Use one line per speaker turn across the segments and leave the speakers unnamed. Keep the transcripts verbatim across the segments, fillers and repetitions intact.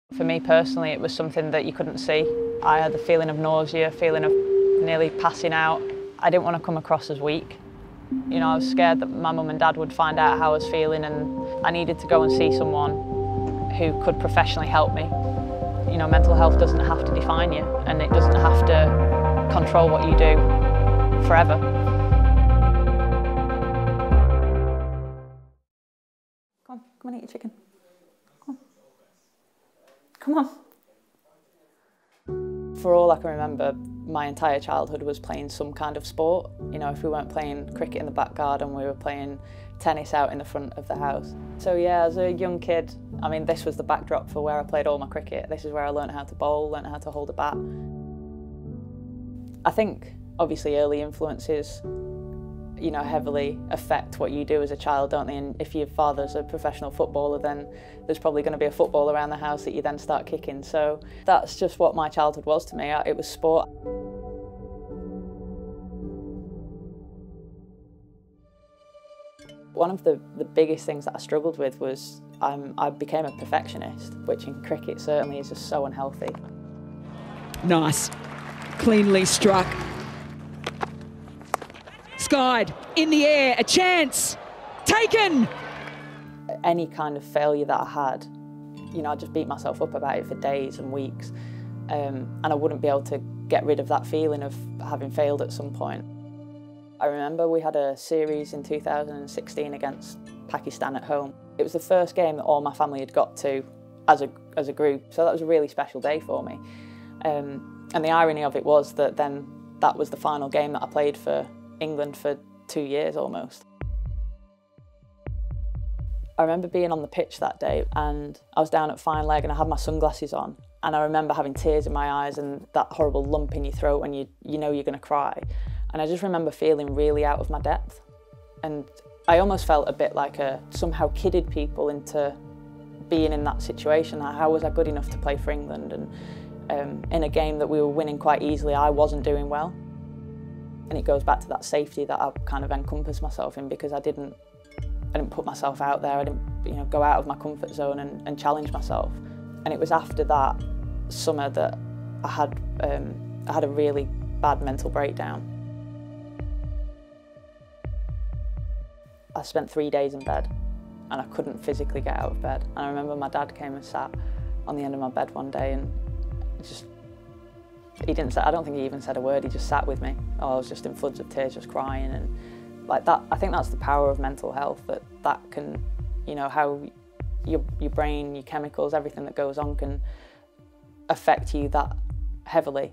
For me personally, it was something that you couldn't see. I had the feeling of nausea, feeling of nearly passing out. I didn't want to come across as weak. You know, I was scared that my mum and dad would find out how I was feeling, and I needed to go and see someone who could professionally help me. You know, mental health doesn't have to define you, and it doesn't have to control what you do forever. Come on, come on, eat your chicken. Come on. Come on. For all I can remember, my entire childhood was playing some kind of sport. You know, if we weren't playing cricket in the back garden, we were playing tennis out in the front of the house. So yeah, as a young kid, I mean, this was the backdrop for where I played all my cricket. This is where I learned how to bowl, learned how to hold a bat. I think, obviously, early influences, you know, heavily affect what you do as a child, don't they? And if your father's a professional footballer, then there's probably going to be a football around the house that you then start kicking. So that's just what my childhood was to me. It was sport. One of the, the biggest things that I struggled with was um, I became a perfectionist, which in cricket certainly is just so unhealthy.
Nice. Cleanly struck. Skied, in the air, a chance, taken!
Any kind of failure that I had, you know, I just beat myself up about it for days and weeks, um, and I wouldn't be able to get rid of that feeling of having failed at some point. I remember we had a series in two thousand sixteen against Pakistan at home. It was the first game that all my family had got to as a, as a group, so that was a really special day for me. Um, and the irony of it was that then that was the final game that I played for England for two years almost. I remember being on the pitch that day, and I was down at fine leg and I had my sunglasses on, and I remember having tears in my eyes and that horrible lump in your throat when you, you know you're going to cry. And I just remember feeling really out of my depth, and I almost felt a bit like a somehow kidded people into being in that situation. How was I good enough to play for England? And um, in a game that we were winning quite easily, I wasn't doing well. And it goes back to that safety that I kind of encompassed myself in, because I didn't, I didn't put myself out there. I didn't, you know, go out of my comfort zone and, and challenge myself. And it was after that summer that I had, um, I had a really bad mental breakdown. I spent three days in bed, and I couldn't physically get out of bed. And I remember my dad came and sat on the end of my bed one day, and just. He didn't say, I don't think he even said a word, he just sat with me. Oh, I was just in floods of tears, just crying, and like that, I think that's the power of mental health, that that can, you know, how your, your brain, your chemicals, everything that goes on can affect you that heavily.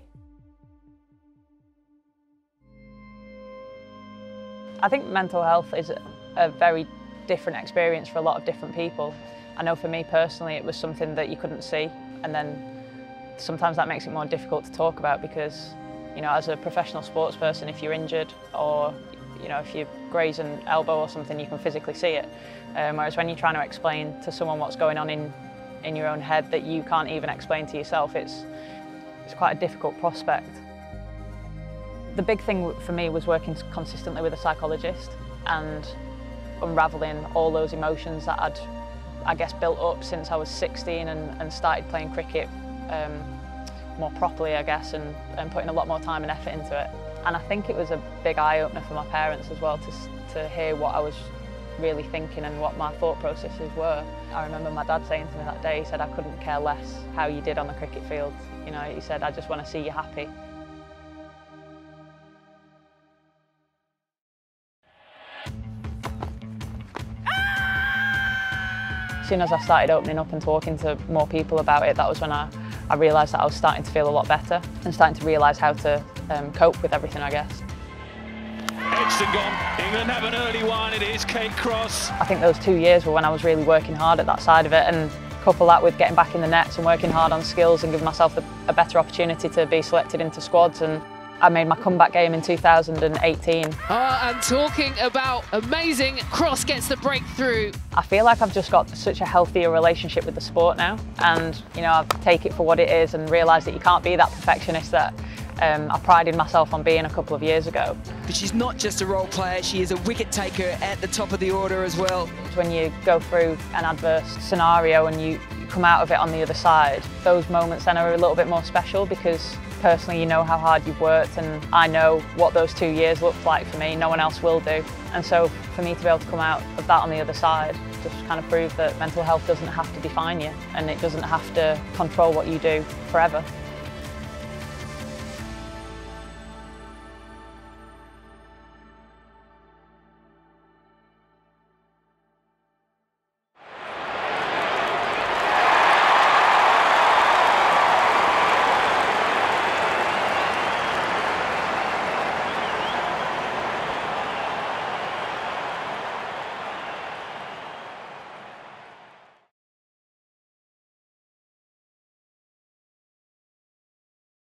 I think mental health is a very different experience for a lot of different people. I know for me personally, it was something that you couldn't see, and then sometimes that makes it more difficult to talk about, because, you know, as a professional sports person, if you're injured or, you know, if you graze an elbow or something, you can physically see it. Um, whereas when you're trying to explain to someone what's going on in, in your own head that you can't even explain to yourself, it's, it's quite a difficult prospect. The big thing for me was working consistently with a psychologist and unravelling all those emotions that I'd, I guess, built up since I was sixteen and, and started playing cricket Um, more properly, I guess, and, and putting a lot more time and effort into it. And I think it was a big eye-opener for my parents as well, to, to hear what I was really thinking and what my thought processes were. I remember my dad saying to me that day, he said, I couldn't care less how you did on the cricket field. You know, he said, I just want to see you happy. As soon as I started opening up and talking to more people about it, that was when I, I realised that I was starting to feel a lot better and starting to realise how to um, cope with everything, I guess.
Edged and gone. England have an early one. It is Kate Cross.
I think those two years were when I was really working hard at that side of it, and couple that with getting back in the nets and working hard on skills and giving myself a, a better opportunity to be selected into squads. And I made my comeback game in two thousand eighteen.
Oh, and talking about amazing, Cross gets the breakthrough.
I feel like I've just got such a healthier relationship with the sport now, and you know, I take it for what it is and realise that you can't be that perfectionist that um, I prided myself on being a couple of years ago.
But she's not just a role player, she is a wicket taker at the top of the order as well.
When you go through an adverse scenario and you come out of it on the other side, those moments then are a little bit more special because personally you know how hard you've worked, and I know what those two years looked like for me, no one else will do. And so for me to be able to come out of that on the other side just kind of prove that mental health doesn't have to define you and it doesn't have to control what you do forever.